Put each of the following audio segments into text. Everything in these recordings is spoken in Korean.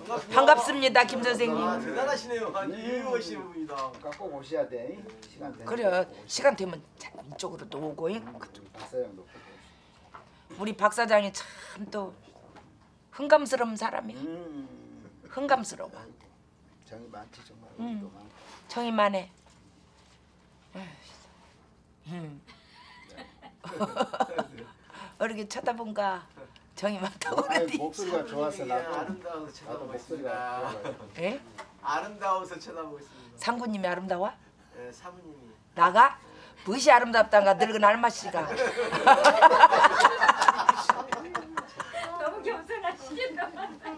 반갑습니다, 김 선생님. 대단하시네요. 유명하신 분이다. 꼭 오셔야 돼. 시간 되면. 그래, 시간 되면 이쪽으로도 오고. 박사장도 우리 박 사장이 참 또 흥감스러운 사람이야. 흥감스러워. 정이 많지 정말. 정이 많네. 어떻게 쳐다본가 정이 많다고 그러더니. 목소리가 좋아서 나도 아름다워서 쳐다보겠습니다. 예? 아름다워서 쳐다보겠습니다. 상구님이 아름다워? 네, 사부님이. 나가? 무엇이 아름답단가 늙은 알마씨가. 너무 겸손하시겠다.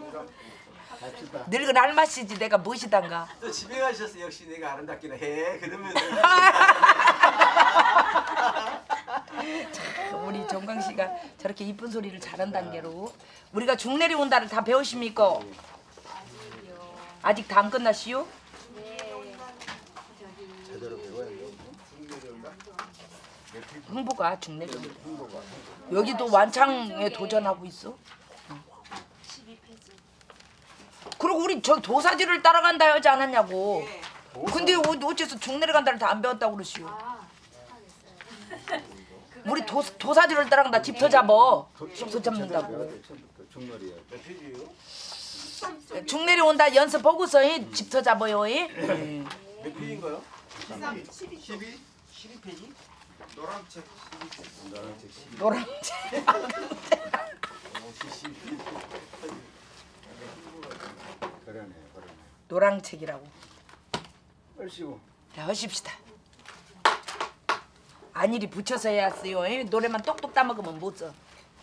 늙은 알마씨지 내가 무엇이단가. 또 집에 가셔서 역시 내가 아름답긴 해. 그러면 우리 정광 씨가 저렇게 이쁜 소리를 잘한다는 게로 우리가 중내리 온다를 다 배우십니까? 아직 다 안 끝났시오? 제대로 배워야 돼. 흥보가 중내리 온다. 여기도 완창에 도전하고 있어. 그리고 우리 저 도사지를 따라간다 하지 않았냐고. 근데 어째서 중내리 간다를 다 안 배웠다고 그러시오? 우리 도사지를 따라간다 집터 잡어. 집터 잡는다고. 중놀이야. 몇 페이지예요? 중내리 온다 연습 보고서 집터 잡어요. 몇 페이지인가요? 12페이지? 노란책 12페이지. 노란색. 그러네. 노랑책이라고. 얼씨구. 자, 하십시다. 안일이 붙여서 해야 써요. 노래만 똑똑 따먹으면 못 써.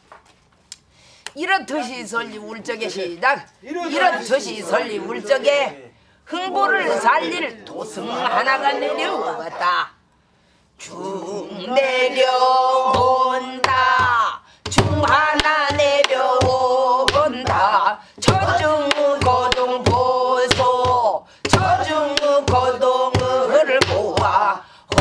이렇듯이 설리 울적에 시작. 이렇듯이 설리 울적에 흥보를 살릴 도승 하나가 내려왔다. 중 내려온다. 중 하나 내려온다. 저중 고동 보소. 저중 고동을 보아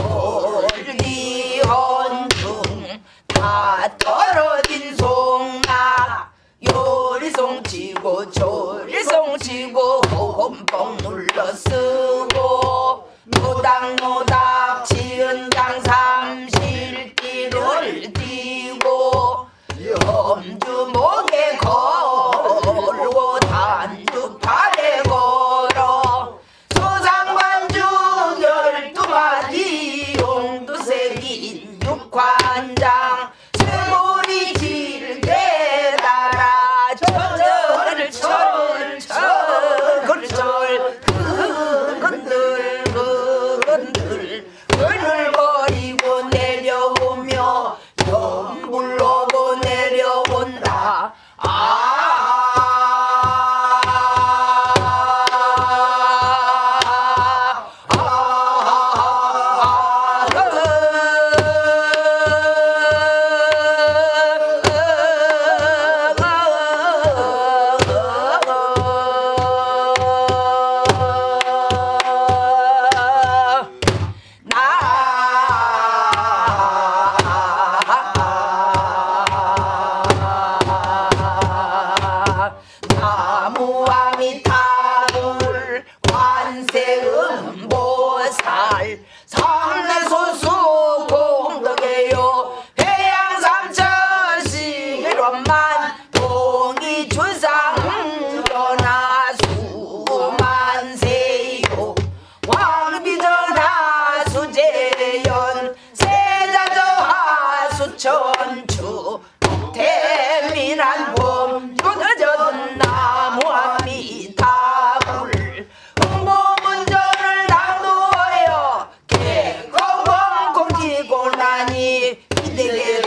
홀리헌중 다 떨어진 송나 요리송 치고 조리송 치고 홈뽕 눌러 쓰고 노닥노닥 지은 장 삼실길을 뛰고 염주 목에 걸고 단주 팔에 걸어 소상관주 12마디 용두색인 육관장 쇠고리 길게 달아 철을 근들 근들거리고 내려오며 연불로고 내려온다. 나무와 미타불 관세음보살 성례소수 공덕해요 해양삼천시기론만 동이주상 전하 수만세요 왕비전하수재연 세자저하수천추 대민한 봄 요저전 나무와 미타불 흥보문전을 낭도하여 개거공 공지고 나니 이들의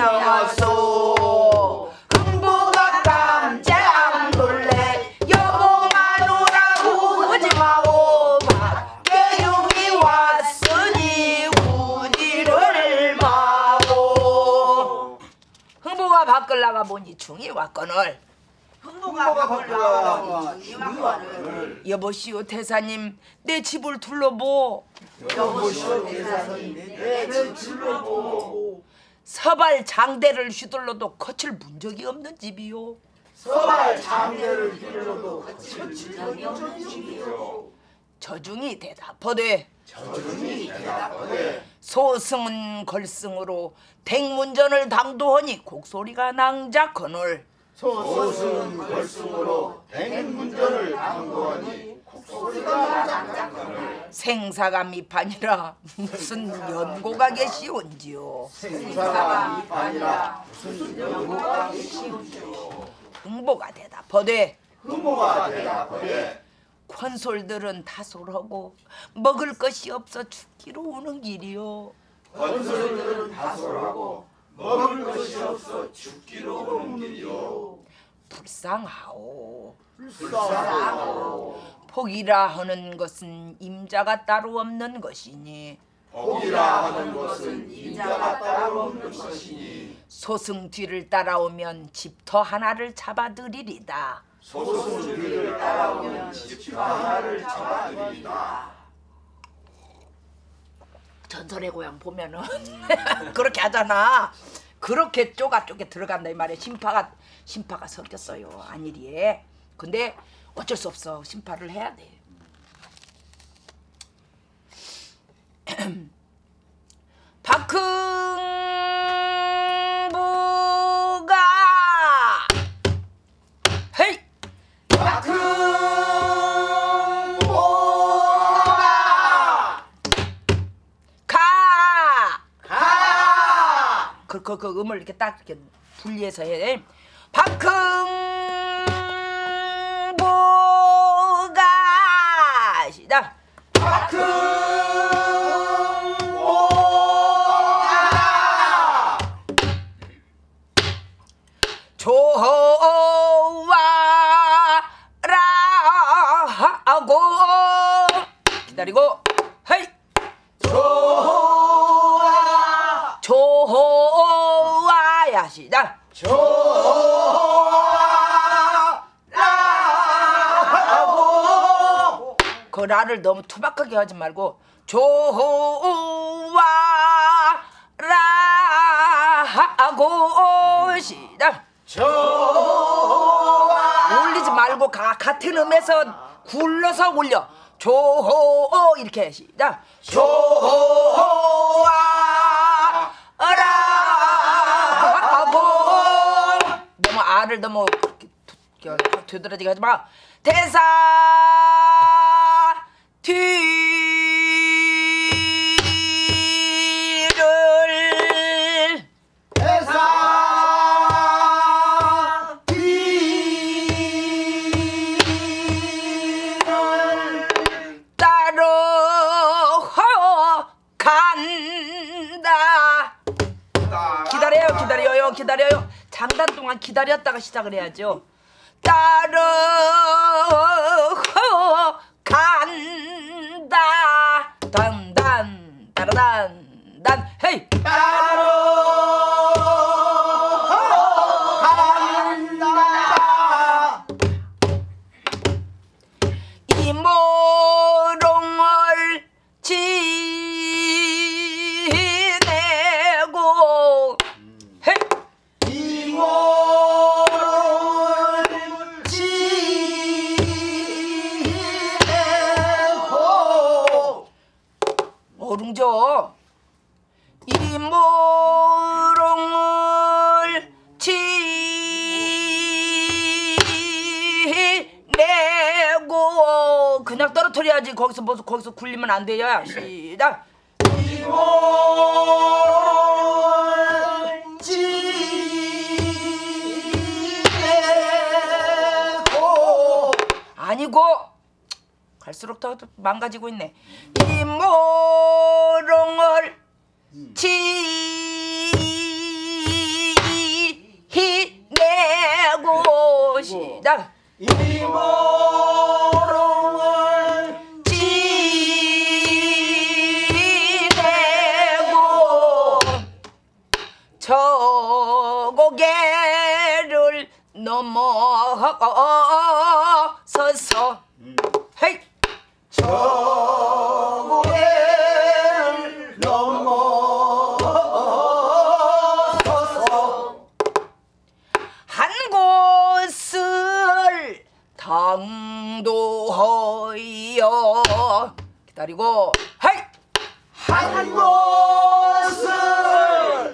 동냥하소 흥보가 깜짝 놀래 여보마누라고 하지마오 박계육이 왔으니 우지를 마오. 흥보가 밖을 나가 보니 중이 왔거늘. 흥보가 밖으로 나와 중이와를 여보시오 대사님 내 집을 둘러보. 여보시오 대사님 내 집을 보고 서발 장대를 휘둘러도 거칠 문 적이 없는 집이요. 서발 장례를 빌어도 저중이 대답하되 저중이 대답하되 소승은 걸승으로 댕문전을 당도하니 곡소리가 낭작거늘 소승은 걸승으로 댕문전을 당도하니 곡소리가 낭작거늘 생사가 미판이라 무슨 연고가 계시온지요. 생사가 미판이라 무슨 연고가 계시온지요. 흥보가 대답하되 흥보가 대답하되 권솔들은 다솔하고 먹을 것이 없어 죽기로 오는 길이요. 권솔들은 다솔하고 먹을 것이 없어 죽기로 오는 길이요. 불쌍하오. 불쌍하고 복이라 하는 것은 임자가 따로 없는 것이니 복이라 하는 것은 임자가 따로 없는 것이니 소승 뒤를 따라오면 집터 하나를 잡아들이리다. 소승 뒤를 따라오면 집터 하나를 잡아들이리다. 전설의 고향 보면은 그렇게 하잖아. 그렇게 쪼가쪼게 들어간다 이 말이야. 심파가 섞였어요. 안일이에. 근데 어쩔 수 없어. 심파를 해야 돼. 박흥부가 헤이 박흥보가 가 그 음을 이렇게 딱 이렇게 분리해서 해야 돼. 박흥보가 시작. 박흥보가 좋아라고 기다리고 헤이 좋아야 시작. 좋아라고 그 라를 너무 투박하게 하지 말고 좋아라고 시작. 올리지 말고 같은 음에서 굴러서 올려. 이렇게 시작. 좋아라고 너무 아를 너무 되돌아지게 하지 마. 대사 뒤를 대사 뒤를 따로 간다. 기다려요. 장단 동안 기다렸다가 시작을 해야죠. 따로 간다. 단단 따라단 헤이 따로 간다. 이모롱을 지내고 헤이 이모를 지내고 어룽져. 이모롱을 지내고 그냥 떨어뜨려야지. 거기서 굴리면 안 돼요. 시작. 이모를 지내고 아니고 갈수록 더 망가지고 있네. 이모롱을 지내고 시작. 이모를 지내고 저 고개를 넘어서서 헤이 저고개를 넘어서서 한 곳을 당도허여 기다리고 헤이 한 곳을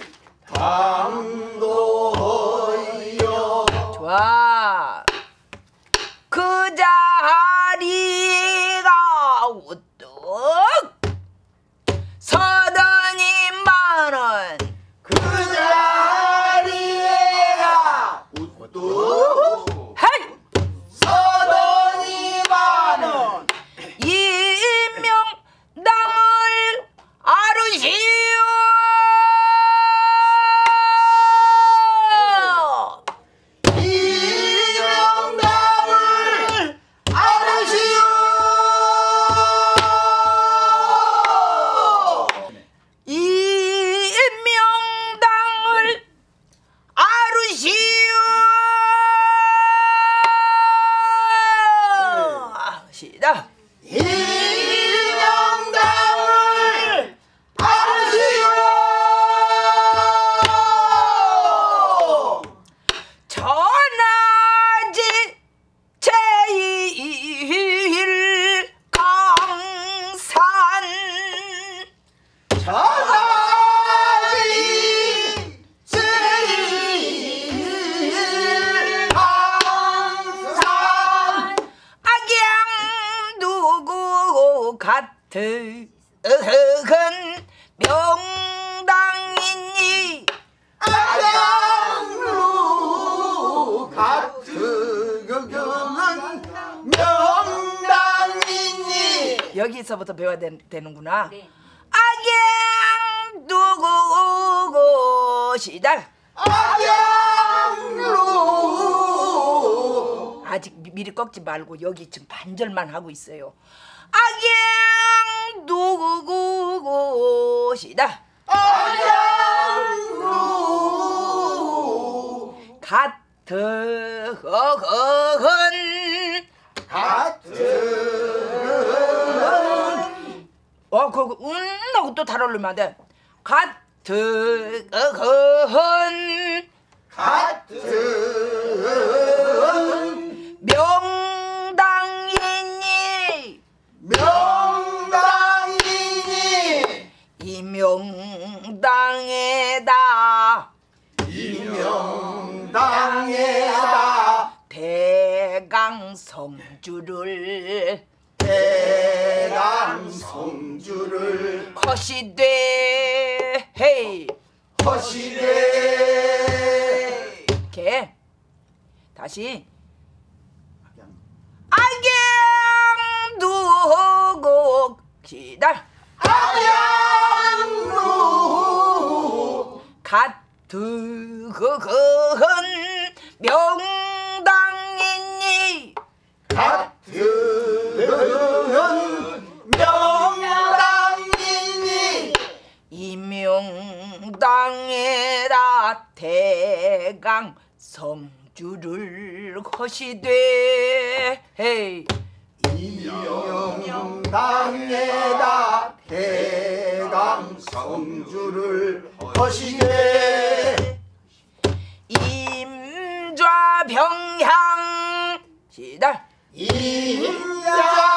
당도하여 좋아 그 자리가 우뚝 서더니만은 그 자리에가 우뚝 헤이 서더니만은 이명당을 아르시오 이명당을 아르시오 이명당을 아르시오 시작 이명당을 아르시오 전하지 제일 강산 전하지 제일 강산 악양 누구 같은 어흥 명당이니 악양루 같은 경은 명당이니 여기서부터 배워야 되는구나. 네. 악양 누구 시작. 악양루 아직 미리 꺾지 말고 여기 지금 반절만 하고 있어요. 악양 누구 시작. 악양루 같은 그거 하고 또 잘 어울리면 안 돼. 같은 명당이니 명당이니 이명당에다 이명당에다 대강성주를 대강성주를 거시되 헤이 허시되 이렇게 다시 악양 두고 기다 악양루 같은 명당이니 같은 명당이니 이명당에라 대강 성주를 거시되 헤이 이명당에다 대강성주를 허시되 임좌병향 시작 임자